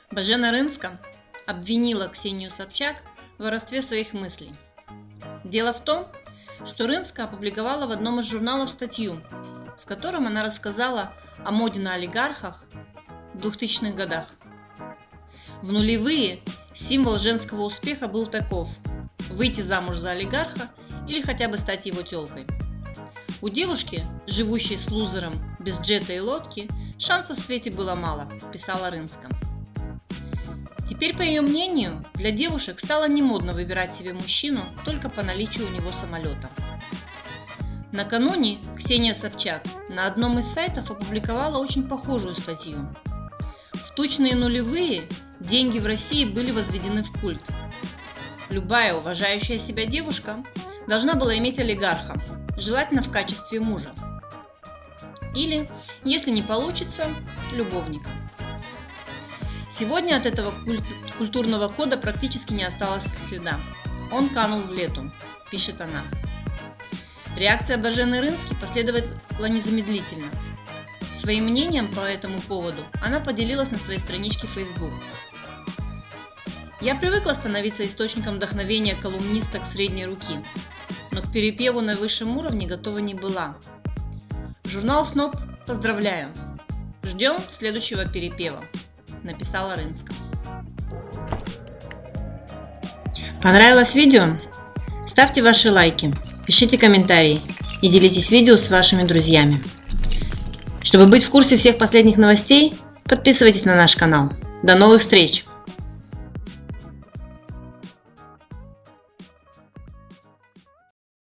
Божена Рынска обвинила Ксению Собчак в воровстве своих мыслей. Дело в том, что Рынска опубликовала в одном из журналов статью, в котором она рассказала о моде на олигархах в 2000-х годах. В нулевые символ женского успеха был таков: выйти замуж за олигарха или хотя бы стать его тёлкой. У девушки, живущей с лузером без джета и лодки, шансов в свете было мало, писала Рынска. Теперь, по ее мнению, для девушек стало немодно выбирать себе мужчину только по наличию у него самолета. Накануне Ксения Собчак на одном из сайтов опубликовала очень похожую статью. В тучные нулевые деньги в России были возведены в культ. Любая уважающая себя девушка должна была иметь олигарха, желательно в качестве мужа. Или, если не получится, любовника. Сегодня от этого культурного кода практически не осталось следа. Он канул в лету, пишет она. Реакция Божены Рынски последовала незамедлительно. Своим мнением по этому поводу она поделилась на своей страничке в Facebook. «Я привыкла становиться источником вдохновения колумнисток средней руки, но к перепеву на высшем уровне готова не была. Журнал СНОП поздравляю! Ждем следующего перепева», написала Рынска. Понравилось видео? Ставьте ваши лайки, пишите комментарии и делитесь видео с вашими друзьями. Чтобы быть в курсе всех последних новостей, подписывайтесь на наш канал. До новых встреч!